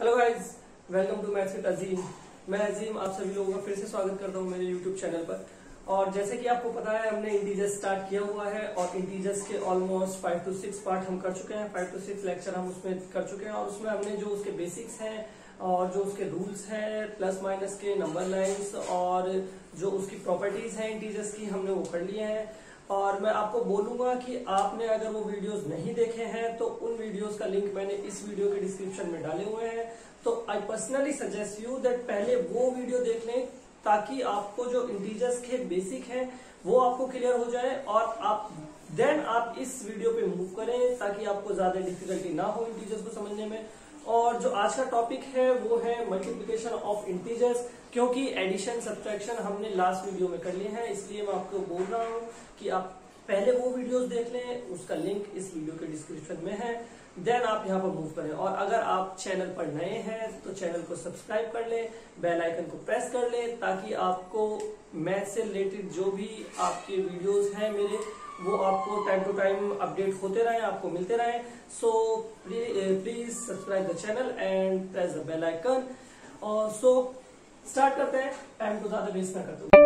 Hello guys, welcome to maths with Azeem. मैं अजीम आप सभी लोगों का फिर से स्वागत करता हूं मेरे यूट्यूब चैनल पर। और जैसे कि आपको पता है, हमने इंटीजर्स स्टार्ट किया हुआ है और इंटीजर्स के ऑलमोस्ट 5 to 6 पार्ट हम कर चुके हैं। 5 to 6 लेक्चर हम उसमें कर चुके हैं और उसमें हमने जो उसके बेसिक्स हैं और जो उसके रूल्स हैं, प्लस माइनस के नंबर लाइन्स और जो उसकी प्रॉपर्टीज हैं इंटीजर्स की, हमने वो कर लिए हैं। और मैं आपको बोलूंगा कि आपने अगर वो वीडियोस नहीं देखे हैं तो उन वीडियोस का लिंक मैंने इस वीडियो के डिस्क्रिप्शन में डाले हुए हैं। तो I personally suggest you that पहले वो वीडियो देख लें ताकि आपको जो इंटीजर्स के बेसिक है वो आपको क्लियर हो जाए और आप इस वीडियो पे मूव करें ताकि आपको ज्यादा डिफिकल्टी ना हो इंटीजर्स को समझने में। और जो आज का टॉपिक है वो है मल्टीप्लिकेशन ऑफ इंटीजर्स, क्योंकि एडिशन सब्ट्रैक्शन हमने लास्ट वीडियो में कर लिए हैं, इसलिए मैं आपको बोल रहा हूं कि आप पहले वो वीडियोस देख लें, उसका लिंक इस वीडियो के डिस्क्रिप्शन में है, देन आप यहाँ पर मूव करें। और अगर आप चैनल पर नए हैं तो चैनल को सब्सक्राइब कर लें, बेल आइकन को प्रेस कर लें ताकि आपको मैथ से रिलेटेड जो भी आपके वीडियोस हैं मेरे, वो आपको टाइम टू टाइम अपडेट होते रहे, आपको मिलते रहे। So please subscribe the channel and press the bell icon. और सो स्टार्ट करते हैं, टाइम को ज्यादा वेस्ट ना करते हुए।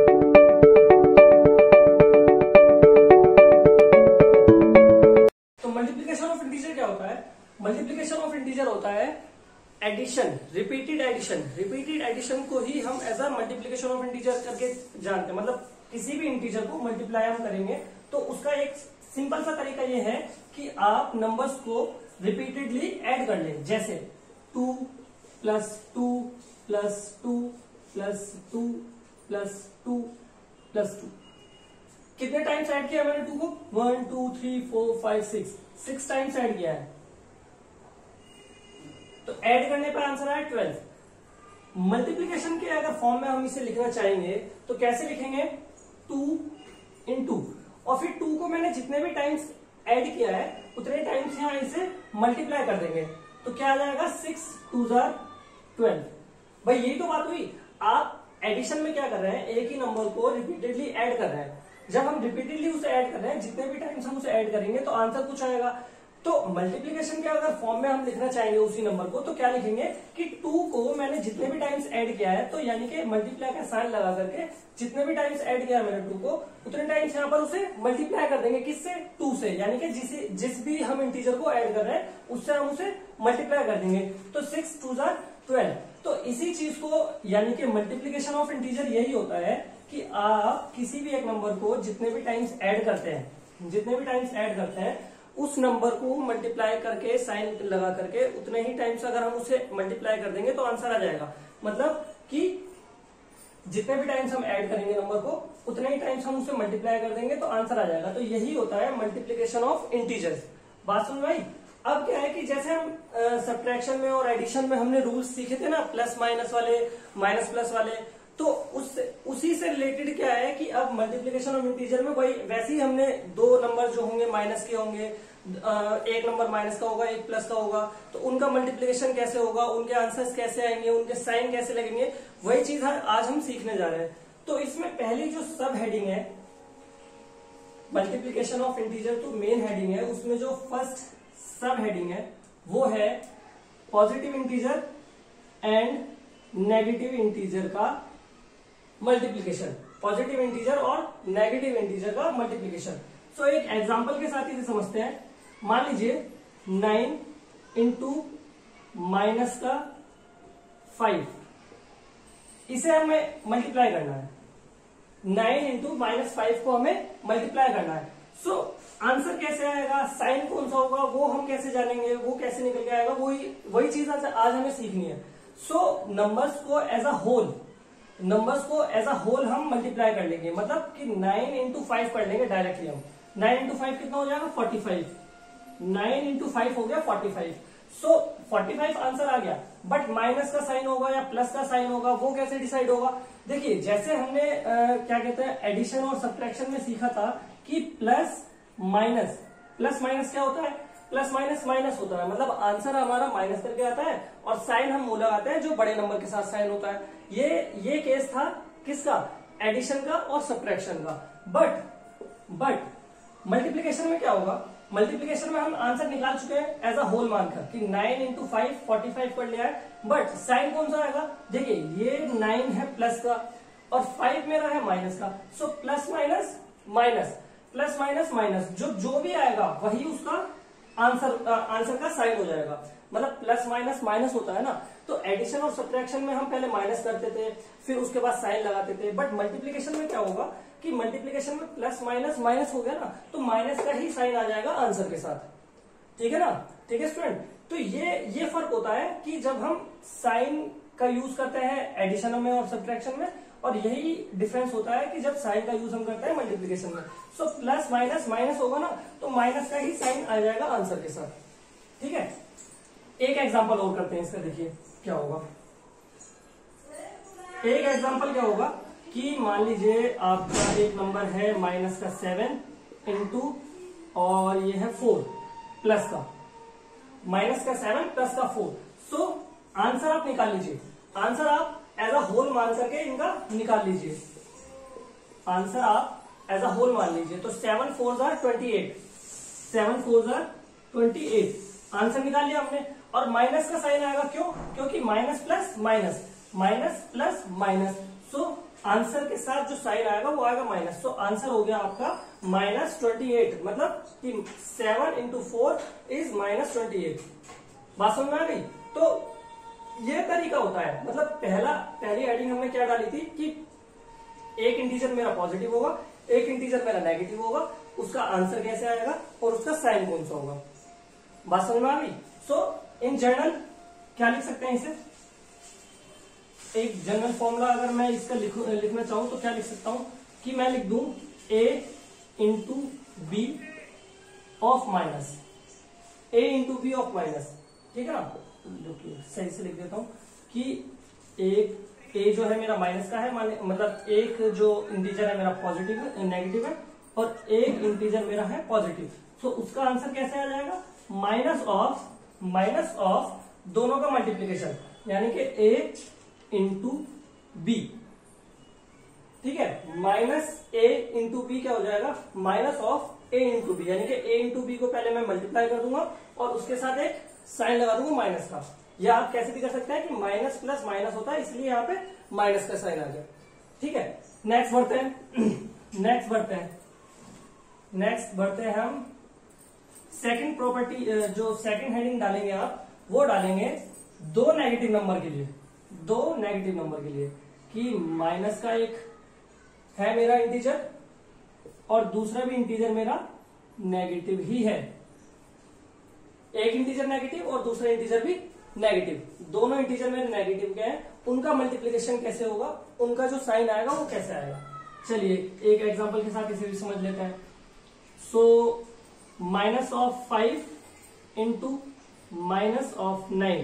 तो मल्टीप्लिकेशन ऑफ इंटीजर क्या होता है? मल्टीप्लिकेशन ऑफ इंटीजर होता है addition, repeated addition. Repeated addition को ही हम as a multiplication of integer करके जानते हैं। मतलब किसी भी इंटीजर को मल्टीप्लाई हम करेंगे तो उसका एक सिंपल सा तरीका ये है कि आप नंबर्स को रिपीटेडली ऐड कर लें। जैसे 2 + 2 + 2 + 2 + 2 + 2। कितने टाइम्स ऐड किया मैंने 2 को? 1 2 3 4 5 6 टाइम्स ऐड किया है। तो ऐड करने पर आंसर आया 12। मल्टीप्लिकेशन के अगर फॉर्म में हम इसे लिखना चाहेंगे तो कैसे लिखेंगे? 2 × 2 और फिर 2 को मैंने जितने भी टाइम्स ऐड किया है उतने टाइम्स यहां इसे मल्टीप्लाई कर देंगे। तो क्या आ जाएगा? 6 2 12। भाई यही तो बात हुई। आप एडिशन में क्या कर रहे हैं? एक ही नंबर को रिपीटेडली ऐड कर रहे हैं। जब हम रिपीटेडली उसे ऐड कर रहे हैं, जितने भी टाइम्स हम उसे ऐड करेंगे तो आंसर कुछ आएगा। तो मल्टीप्लिकेशन के अगर फॉर्म में हम लिखना चाहेंगे उसी नंबर को, तो क्या लिखेंगे कि 2 को मैंने जितने भी टाइम्स ऐड किया है, तो यानी कि मल्टीप्लाई का साइन लगा करके जितने भी टाइम्स ऐड किया है मैंने 2 को, उतने टाइम्स यहाँ पर उसे मल्टीप्लाई कर देंगे। किससे? 2 से। यानी कि जिस भी हम इंटीजर को ऐड कर रहे हैं उससे हम उसे मल्टीप्लाई कर देंगे। तो 6 2 12। तो इसी चीज को यानी कि मल्टीप्लिकेशन ऑफ इंटीजर यही होता है कि आप किसी भी एक नंबर को जितने भी टाइम्स ऐड करते हैं उस नंबर को मल्टीप्लाई करके साइन लगा करके उतने ही टाइम्स अगर हम उसे मल्टीप्लाई कर देंगे तो आंसर आ जाएगा। मतलब कि जितने भी टाइम्स हम ऐड करेंगे नंबर को उतने ही टाइम्स हम उसे मल्टीप्लाई कर देंगे तो आंसर आ जाएगा। तो यही होता है मल्टीप्लिकेशन ऑफ इंटीजर्स। बात सुन भाई। अब क्या है कि जैसे हम सब्ट्रैक्शन में और एडिशन में हमने रूल्स सीखे थे ना, प्लस माइनस वाले, माइनस प्लस वाले, तो उसी से रिलेटेड क्या है कि अब मल्टीप्लिकेशन ऑफ इंटीजर में वही वैसे ही हमने 2 नंबर जो होंगे माइनस के होंगे, एक नंबर माइनस का होगा, एक प्लस का होगा, तो उनका मल्टीप्लिकेशन कैसे होगा, उनके आंसर्स कैसे आएंगे, उनके साइन कैसे लगेंगे, वही चीज आज हम सीखने जा रहे हैं। तो इसमें पहली जो सब हेडिंग है मल्टीप्लिकेशन ऑफ इंटीजर, तो मेन हेडिंग है, उसमें जो फर्स्ट सब हेडिंग है वो है positive integer and negative integer का मल्टीप्लिकेशन। पॉजिटिव इंटीजर और नेगेटिव इंटीजर का मल्टीप्लिकेशन। सो एक एग्जांपल के साथ इसे समझते हैं। मान लीजिए 9 × -5, इसे हमें मल्टीप्लाई करना है। 9 × -5 को हमें मल्टीप्लाई करना है। सो आंसर कैसे आएगा, साइन कौन सा होगा, वो हम कैसे जानेंगे, वो कैसे निकल के आएगा, वही चीज आज हमें सीखनी है। सो नंबर्स को एज अ होल हम मल्टीप्लाई कर लेंगे। मतलब कि 9 × 5 कर लेंगे डायरेक्टली हम। 9 × 5 कितना हो जाएगा? 45। 9 × 5 हो गया 45। सो 45 आंसर आ गया। बट माइनस का साइन होगा या प्लस का साइन होगा, वो कैसे डिसाइड होगा? देखिए, जैसे हमने क्या कहते हैं एडिशन और सब्ट्रैक्शन में सीखा था कि प्लस माइनस क्या होता है? प्लस माइनस माइनस होता है। मतलब आंसर हमारा माइनस करके आता है और साइन हम वो लगाते हैं जो बड़े नंबर के साथ साइन होता है। ये केस था किसका? एडिशन का और सब्ट्रैक्शन का। बट मल्टीप्लिकेशन में क्या होगा? मल्टीप्लीकेशन में हम आंसर निकाल चुके हैं एज अ होल मानकर कि 9 इंटू 5 45 कर लिया है, बट साइन कौन सा आएगा? देखिए ये 9 है प्लस का और 5 मेरा है माइनस का, so plus minus minus plus minus minus जो भी आएगा वही उसका आंसर का साइन हो जाएगा। मतलब प्लस माइनस माइनस होता है ना, तो एडिशन और सब्ट्रैक्शन में हम पहले माइनस करते थे फिर उसके बाद साइन लगाते थे, बट मल्टीप्लीकेशन में क्या होगा कि मल्टीप्लीकेशन में प्लस माइनस माइनस हो गया ना, तो माइनस का ही साइन आ जाएगा आंसर के साथ। ठीक है ना? ठीक है स्टूडेंट, तो ये फर्क होता है कि जब हम साइन का यूज करते हैं एडिशन में और सब्ट्रैक्शन में, और यही डिफरेंस होता है कि जब साइन का यूज हम करते हैं मल्टीप्लीकेशन में। सो प्लस माइनस माइनस होगा ना, तो माइनस का ही साइन आ जाएगा आंसर के साथ। ठीक है, एक एग्जांपल और करते हैं इसका, देखिए क्या होगा। एक एग्जांपल क्या होगा कि मान लीजिए आपका एक नंबर है माइनस का 7 इंटू और ये है 4 प्लस का, माइनस का 7 प्लस का 4। सो आंसर आप निकाल लीजिए, आंसर आप एज अ होल मान करके इनका निकाल लीजिए, आंसर आप एज अ होल मान लीजिए। तो 7 4 28, 7 4 28 आंसर निकाल लिया हमने। और माइनस का साइन आएगा, क्यों? क्योंकि minus plus minus, minus plus minus, so answer के साथ जो साइन आएगा वो आएगा माइनस। सो आंसर हो गया आपका -28, मतलब कि 7 इंटू 4 इज -28। बात समझ में आ गई? तो ये तरीका होता है, मतलब पहली एडिंग हमने क्या डाली थी कि एक इंटीजर मेरा पॉजिटिव होगा, एक इंटीजर मेरा नेगेटिव होगा, उसका आंसर कैसे आएगा और उसका साइन कौन सा होगा। बात समझ में आ गई? सो इन जनरल क्या लिख सकते हैं इसे, एक जनरल फॉर्मूला अगर मैं इसका लिखना चाहूं तो क्या लिख सकता हूं कि मैं लिख दूं a into B of minus, a into B of minus. ठीक है ना? सही से लिख देता हूं कि एक a जो है मेरा माइनस का है, मतलब एक जो इंटीजर है मेरा पॉजिटिव है, नेगेटिव है, और एक इंटीजर मेरा है पॉजिटिव। तो उसका आंसर कैसे आ जाएगा? माइनस ऑफ दोनों का मल्टीप्लीकेशन, यानी कि a इंटू बी। ठीक है, माइनस a इंटू बी क्या हो जाएगा? Minus of a into B, यानी कि a इंटू बी को पहले मैं मल्टीप्लाई कर दूंगा और उसके साथ एक साइन लगा दूंगा माइनस का। या आप कैसे भी कर सकते हैं कि माइनस प्लस माइनस होता है, इसलिए यहाँ पे माइनस का साइन आ गया। ठीक है, नेक्स्ट बढ़ते हैं नेक्स्ट बढ़ते हैं हम सेकंड प्रॉपर्टी। जो सेकंड हेडिंग डालेंगे आप, वो डालेंगे दो नेगेटिव नंबर के लिए कि माइनस का एक है मेरा इंटीजर और दूसरा भी इंटीजर मेरा नेगेटिव ही है। एक इंटीजर नेगेटिव और दूसरा इंटीजर भी नेगेटिव, दोनों इंटीजर मेरे नेगेटिव के हैं, उनका मल्टीप्लिकेशन कैसे होगा, उनका जो साइन आएगा वो कैसे आएगा। चलिए एक एग्जांपल के साथ इसे भी समझ लेते हैं। So minus of 5 into minus of 9,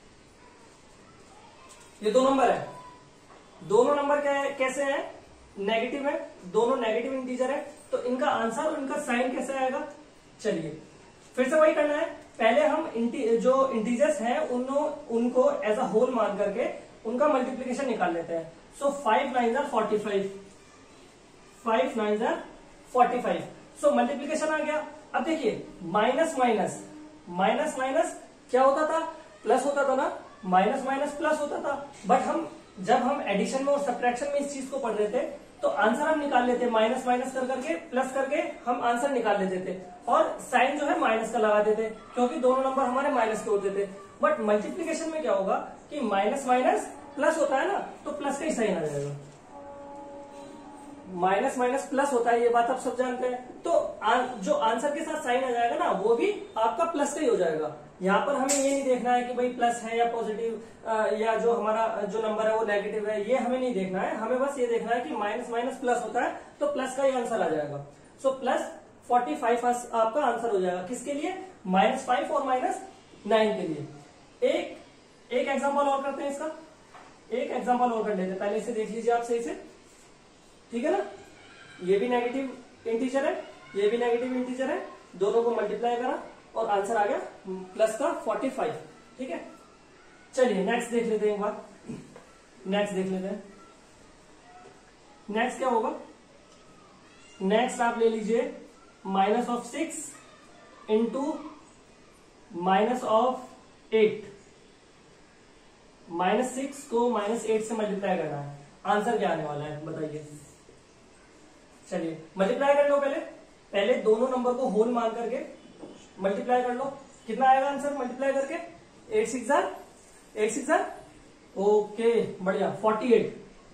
ये दो नंबर है, दोनों नंबर कैसे हैं? नेगेटिव है, दोनों नेगेटिव इंटीजर है, तो इनका आंसर और इनका साइन कैसे आएगा। चलिए फिर से वही करना है, पहले हम जो इंटीजर्स हैं उनको एज अ होल मान करके उनका मल्टीप्लीकेशन निकाल लेते हैं। सो 5 9 45, 5 9 45, सो मल्टीप्लीकेशन आ गया। अब देखिए माइनस माइनस क्या होता था? प्लस होता था ना, माइनस माइनस प्लस होता था, बट जब हम एडिशन में और सब्ट्रैक्शन में इस चीज को पढ़ रहे थे तो आंसर हम निकाल लेते, माइनस माइनस कर करके प्लस करके हम आंसर निकाल लेते थे और साइन जो है माइनस का लगा देते, क्योंकि दोनों नंबर हमारे माइनस के होते थे। बट मल्टीप्लीकेशन में क्या होगा कि माइनस माइनस प्लस होता है ना, तो प्लस का ही साइन आ जाएगा। माइनस माइनस प्लस होता है, ये बात आप सब जानते हैं। तो जो आंसर के साथ साइन आ जाएगा ना, वो भी आपका प्लस का ही हो जाएगा। यहाँ पर हमें ये नहीं देखना है कि भाई प्लस है या पॉजिटिव या जो हमारा जो नंबर है वो नेगेटिव है, ये हमें नहीं देखना है। हमें बस ये देखना है कि माइनस माइनस प्लस होता है, तो प्लस का ही आंसर आ जाएगा। सो प्लस 45 आपका आंसर हो जाएगा। किसके लिए? -5 और -9 के लिए। एक एग्जाम्पल और करते हैं इसका, एक एग्जाम्पल और कर लेते हैं। पहले इसे देख लीजिए आप सही से, ठीक है ना? ये भी नेगेटिव इंटीजर है, ये भी नेगेटिव इंटीजर है, दोनों को मल्टीप्लाई करा और आंसर आ गया प्लस का 45। ठीक है, चलिए नेक्स्ट देख लेते हैं एक बार। नेक्स्ट देख लेते हैं, नेक्स्ट क्या होगा? नेक्स्ट आप ले लीजिए minus of 6 into minus of 8, -6 को -8 से मल्टीप्लाई करना है। आंसर क्या आने वाला है बताइए। चलिए मल्टीप्लाई कर लो, पहले दोनों नंबर को होल मान करके मल्टीप्लाई कर लो। कितना आएगा आंसर मल्टीप्लाई करके? 8 6 जार ओके बढ़िया 48,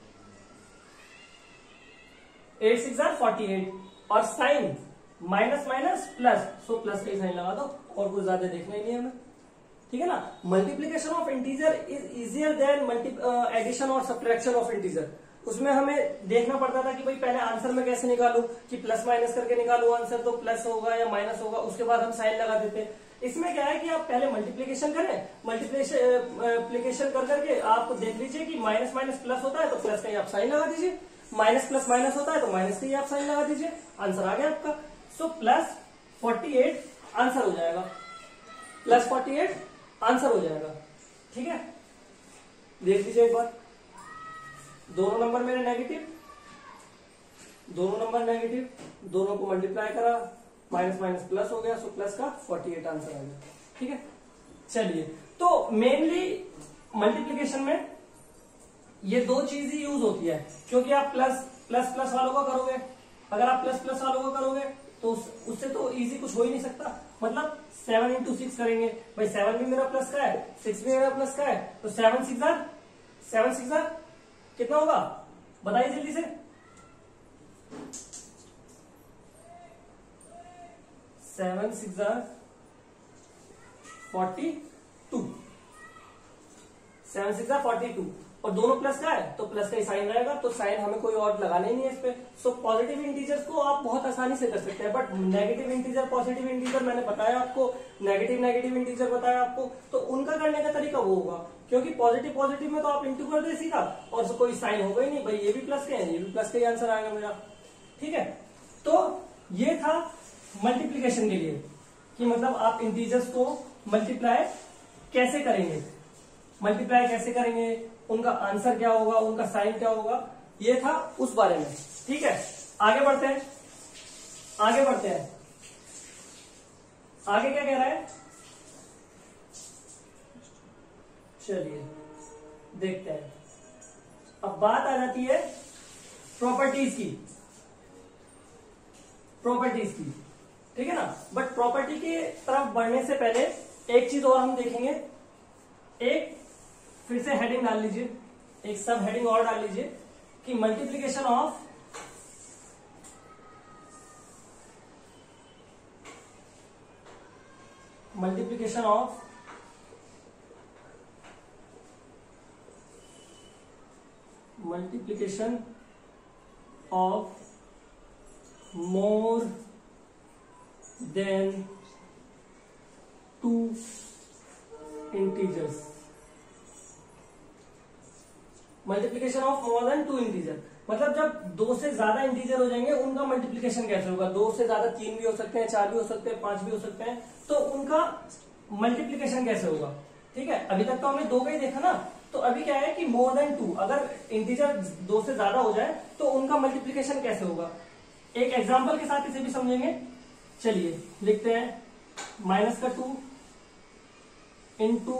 8 6 जार 48। और sign minus minus plus, so plus का ही साइन लगा दो, और कुछ ज्यादा देखना ही नहीं है हमें, ठीक है ना। Multiplication of integer is easier than addition और सब्ट्रैक्शन ऑफ इंटीजर। उसमें हमें देखना पड़ता था कि भाई पहले आंसर में कैसे निकालू, कि प्लस माइनस करके निकालू आंसर, तो प्लस होगा या माइनस होगा, उसके बाद हम साइन लगा देते। इसमें क्या है कि आप पहले मल्टीप्लीकेशन करें, मल्टीप्लीकेशन कर करके आप देख लीजिए कि माइनस माइनस प्लस होता है तो प्लस का ही आप साइन लगा दीजिए, माइनस प्लस माइनस होता है तो माइनस का ही आप साइन लगा दीजिए, आंसर आ गया आपका। सो प्लस 48 आंसर हो जाएगा, प्लस 48 आंसर हो जाएगा, ठीक है। देख लीजिए एक बार, दोनों नंबर मेरे नेगेटिव, दोनों नंबर नेगेटिव, दोनों को मल्टीप्लाई करा, माइनस माइनस प्लस हो गया, सो प्लस का 48 आंसर आ गया, ठीक है। चलिए तो मेनली मल्टीप्लीकेशन में ये दो चीज ही यूज होती है, क्योंकि आप प्लस प्लस प्लस वालों का करोगे, अगर आप प्लस प्लस वालों का करोगे तो उससे तो इजी कुछ हो ही नहीं सकता। मतलब 7 इंटू 6 करेंगे, भाई 7 भी मेरा प्लस का है, 6 भी मेरा प्लस का है, तो 7 6 जार कितना होगा बताइए जल्दी से। 7 6 जार 42, 7 6 जार 42, और दोनों प्लस का है तो प्लस का ही साइन रहेगा, तो साइन हमें कोई और लगाना ही नहीं है इस पे। सो पॉजिटिव इंटीजर्स को आप बहुत आसानी से कर सकते हैं, but negative integer positive integer मैंने बताया आपको, नेगेटिव इंटीजर बताया आपको, तो उनका करने का तरीका वो होगा, क्योंकि पॉजिटिव पॉजिटिव में तो आप इंटू कर दे सीधा, और कोई साइन होगा ही नहीं, भाई ये भी प्लस के हैं, ये भी प्लस का ही आंसर आएगा मेरा, ठीक है। तो ये था मल्टीप्लीकेशन के लिए, कि मतलब आप इंटीजर्स को मल्टीप्लाई कैसे करेंगे, मल्टीप्लाई कैसे करेंगे, उनका आंसर क्या होगा, उनका साइन क्या होगा, ये था उस बारे में, ठीक है। आगे बढ़ते हैं, आगे बढ़ते हैं, आगे क्या कह रहा है, चलिए देखते हैं। अब बात आ जाती है प्रॉपर्टीज की, प्रॉपर्टीज की, ठीक है ना। बट प्रॉपर्टी के तरफ बढ़ने से पहले एक चीज और हम देखेंगे, एक फिर से हेडिंग डाल लीजिए, एक सब हेडिंग और डाल लीजिए कि multiplication of multiplication of more than 2 integers, multiplication of more than 2 integer, मतलब जब 2 से ज्यादा इंटीजर हो जाएंगे उनका मल्टीप्लीकेशन कैसे होगा। 2 से ज्यादा 3 भी हो सकते हैं, 4 भी हो सकते हैं, 5 भी हो सकते हैं, तो उनका मल्टीप्लीकेशन कैसे होगा, ठीक है। अभी तक तो हमने 2 का ही देखा ना, तो अभी क्या है कि मोर देन 2, अगर इंटीजर 2 से ज्यादा हो जाए तो उनका मल्टीप्लीकेशन कैसे होगा। एक एग्जाम्पल के साथ इसे भी समझेंगे। चलिए लिखते हैं, माइनस का 2 इंटू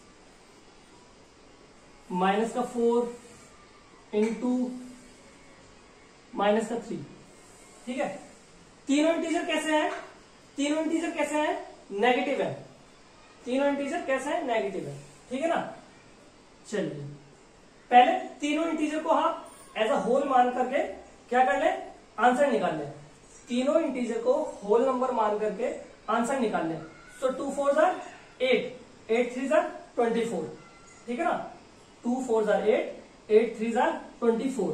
माइनस का 4 इंटू माइनस का 3, ठीक है। तीनों इंटीजर कैसे हैं, तीनों इंटीजर कैसे हैं, नेगेटिव है, तीनों इंटीजर कैसे हैं, नेगेटिव है, ठीक है ना। चलिए पहले तीनों इंटीजर को आप एज अ होल मान करके क्या कर ले, आंसर निकाल ले। तीनों इंटीजर को होल नंबर मान करके आंसर निकाल ले। सो 2 4 जार 8, 8 3 जार 24, ठीक है ना। 2 4 जार 8, 8 3 जार 24,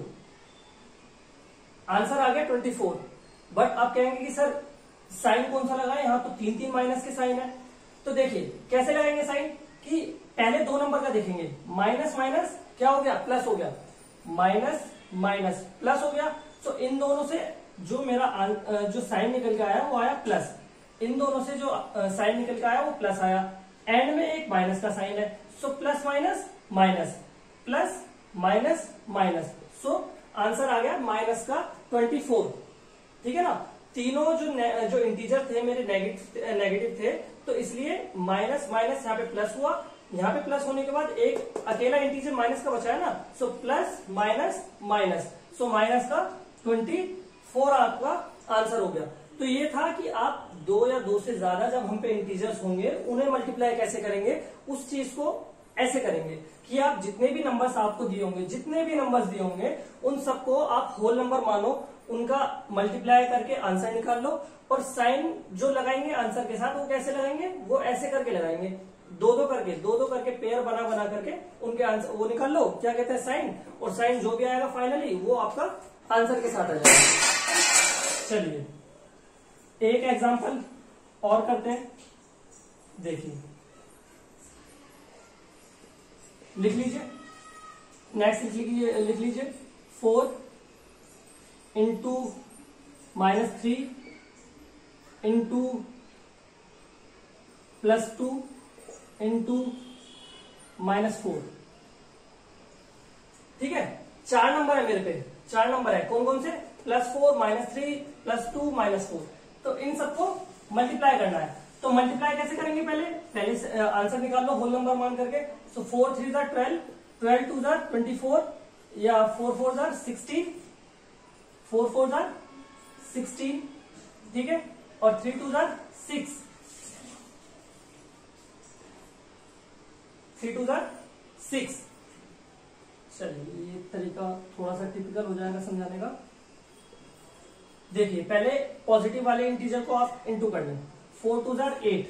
आंसर आ गया 24। बट आप कहेंगे कि सर साइन कौन सा लगाए, यहां तो 3 3 माइनस के साइन है। तो देखिए कैसे लगाएंगे साइन, कि पहले 2 नंबर का देखेंगे, माइनस माइनस क्या हो गया, प्लस हो गया, माइनस माइनस प्लस हो गया। तो इन दोनों से जो मेरा जो साइन निकल के आया वो आया प्लस, इन दोनों से जो साइन निकल के आया वो प्लस आया, एंड में एक माइनस का साइन है। So plus minus minus, plus minus minus, so answer आ गया माइनस का 24, ठीक है ना। तीनों जो इंटीजर थे मेरे नेगेटिव थे, तो इसलिए माइनस माइनस यहाँ पे प्लस हुआ, यहाँ पे प्लस होने के बाद एक अकेला इंटीजर माइनस का बचा है ना, so plus minus minus, so minus का 24 आपका आंसर हो गया। तो ये था कि आप 2 या 2 से ज्यादा जब हम पे इंटीजर्स होंगे उन्हें मल्टीप्लाई कैसे करेंगे, उस चीज को ऐसे करेंगे कि आप जितने भी नंबर्स आपको दिए होंगे, जितने भी नंबर्स दिए होंगे उन सबको आप होल नंबर मानो, उनका मल्टीप्लाई करके आंसर निकाल लो, और साइन जो लगाएंगे आंसर के साथ वो कैसे लगाएंगे, वो ऐसे करके लगाएंगे, दो दो करके पेयर बना बना करके उनके आंसर वो निकाल लो, क्या कहते हैं साइन, और साइन जो भी आएगा फाइनली वो आपका आंसर के साथ आ जाएगा। चलिए एक एग्जांपल और करते हैं, देखिए लिख लीजिए, नेक्स्ट लिख लीजिए 4 इंटू -3 इंटू +2 इंटू -4। ठीक है, 4 नंबर है मेरे पे, 4 नंबर है, कौन कौन से, +4 -3 +2 -4। तो इन सबको मल्टीप्लाई करना है। तो मल्टीप्लाई कैसे करेंगे, पहले आंसर निकाल लो होल नंबर मान करके। सो 4 3 12, 12 2 24, या 4 4 16, 4 4 16, ठीक है, और 3 2 6, 3 2 6। चलिए ये तरीका थोड़ा सा टिपिकल हो जाएगा समझाने का। देखिए पहले पॉजिटिव वाले इंटीजर को आप इंटू कर लें, 4 2 8,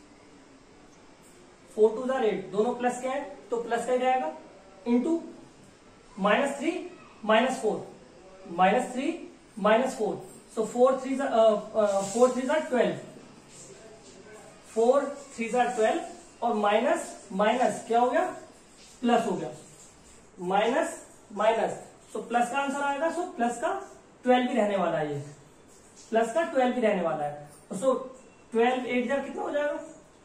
4 2 8, दोनों प्लस के हैं तो प्लस का ही जाएगा, इंटू -3 -4, -3 -4, सो 4 3 12, 4 3 12, और माइनस माइनस क्या हो गया, प्लस हो गया, माइनस माइनस, सो प्लस का आंसर आएगा, सो प्लस का 12 भी रहने वाला है, ये प्लस का 12 भी रहने वाला है। सो 12 8 जार कितना हो जाएगा,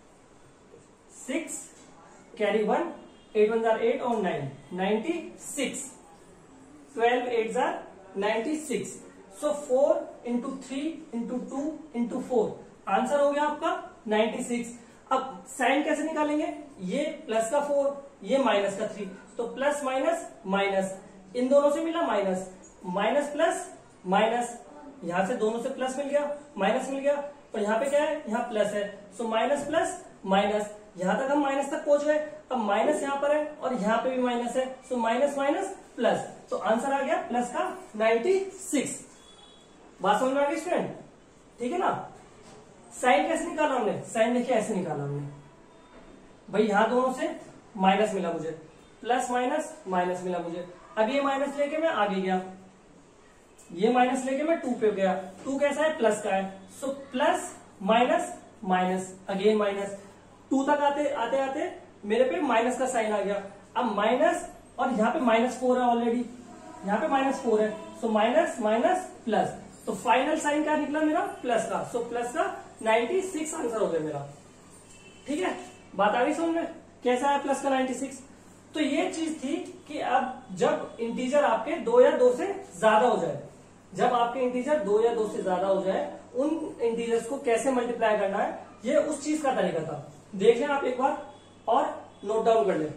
6 कैरी 1, 8 1 जार 8 और 9 96, 12 8 जार 96। So 4 into 3 into 2 into 4, answer हो गया आपका 96। अब साइन कैसे निकालेंगे, ये प्लस का 4, ये माइनस का 3, तो प्लस माइनस माइनस, इन दोनों से मिला माइनस, माइनस प्लस माइनस, यहां से दोनों से प्लस मिल गया, माइनस मिल गया, और यहाँ पे क्या है, यहाँ प्लस है, सो माइनस प्लस माइनस, यहां तक हम माइनस तक पहुंच गए। अब माइनस यहाँ पर है और यहाँ पे भी माइनस है, सो माइनस माइनस प्लस, तो आंसर आ गया प्लस का 96। बात समझ में आ गई स्टूडेंट, ठीक है ना। साइन कैसे निकाला हमने, साइन देखिए ऐसे निकाला हमने, भाई यहां दोनों से माइनस मिला मुझे, प्लस माइनस माइनस मिला मुझे, अब ये माइनस लेके मैं आगे गया, ये माइनस लेके मैं 2 पे गया, 2 कैसा है, प्लस का है, so plus minus minus again minus, 2 तक आते आते आते मेरे पे माइनस का साइन आ गया। अब माइनस, और यहाँ पे -4 है ऑलरेडी, यहाँ पे -4 है, सो माइनस माइनस प्लस, तो फाइनल साइन क्या निकला मेरा, प्लस का, सो प्लस का 96 आंसर हो गया मेरा। ठीक है, बात आ गई समझ में, कैसा है प्लस का 96। तो ये चीज थी कि अब जब इंटीजर आपके 2 या 2 से ज्यादा हो जाए, जब आपके इंटीजर 2 या 2 से ज्यादा हो जाए, उन इंटीजर्स को कैसे मल्टीप्लाई करना है, ये उस चीज का तरीका था। देख लें आप एक बार और नोट डाउन कर लें।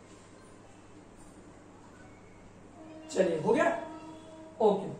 चलिए हो गया, ओके।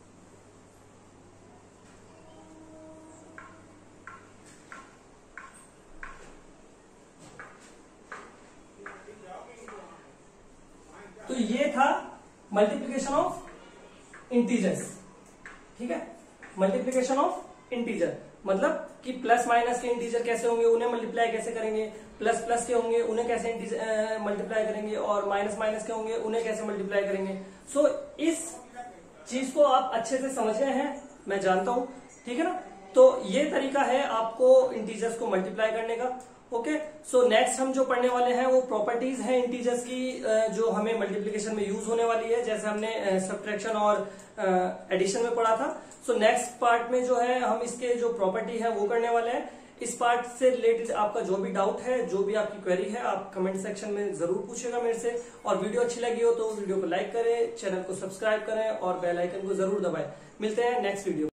तो ये था मल्टीप्लीकेशन ऑफ इंटीजर्स, ठीक है, मल्टीप्लीकेशन ऑफ इंटीजर, मतलब कि प्लस माइनस के इंटीजर कैसे होंगे, उन्हें मल्टीप्लाई कैसे करेंगे, प्लस प्लस के होंगे उन्हें कैसे मल्टीप्लाई करेंगे, और माइनस माइनस के होंगे उन्हें कैसे मल्टीप्लाई करेंगे। सो इस चीज को आप अच्छे से समझ गए हैं, मैं जानता हूं, ठीक है ना। तो ये तरीका है आपको इंटीजर्स को मल्टीप्लाई करने का। ओके, सो नेक्स्ट हम जो पढ़ने वाले हैं वो प्रॉपर्टीज हैं इंटीजर्स की, जो हमें मल्टीप्लिकेशन में यूज होने वाली है, जैसे हमने सब्ट्रैक्शन और एडिशन में पढ़ा था। सो नेक्स्ट पार्ट में जो है हम इसके जो प्रॉपर्टी है वो करने वाले हैं। इस पार्ट से रिलेटेड आपका जो भी डाउट है, जो भी आपकी क्वेरी है, आप कमेंट सेक्शन में जरूर पूछेगा मेरे से। और वीडियो अच्छी लगी हो तो वीडियो को लाइक करें, चैनल को सब्सक्राइब करें और बेल आइकन को जरूर दबाएं। मिलते हैं नेक्स्ट वीडियो।